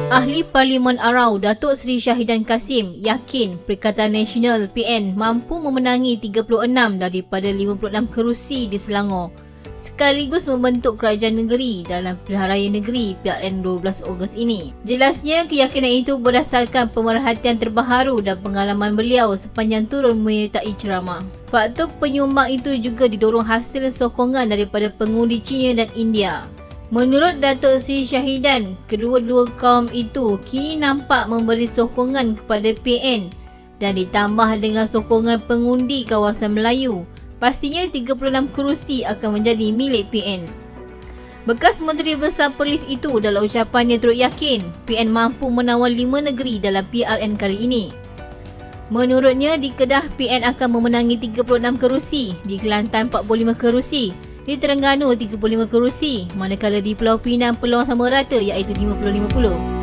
Ahli Parlimen Arau Datuk Seri Syahidan Kasim yakin Perikatan Nasional PN mampu memenangi 36 daripada 56 kerusi di Selangor sekaligus membentuk kerajaan negeri dalam pilihan raya negeri PRN 12 Ogos ini. Jelasnya keyakinan itu berdasarkan pemerhatian terbaharu dan pengalaman beliau sepanjang turun menyertai ceramah. Faktor penyumbang itu juga didorong hasil sokongan daripada pengundi China dan India. Menurut Datuk Seri Syahidan, kedua-dua kaum itu kini nampak memberi sokongan kepada PN dan ditambah dengan sokongan pengundi kawasan Melayu, pastinya 36 kerusi akan menjadi milik PN. Bekas Menteri Besar Polis itu dalam ucapannya turut yakin PN mampu menawar 5 negeri dalam PRN kali ini. Menurutnya, di Kedah PN akan memenangi 36 kerusi, di Kelantan 45 kerusi, di Terengganu 35 kerusi, manakala di Pulau Pinang peluang sama rata iaitu 50-50.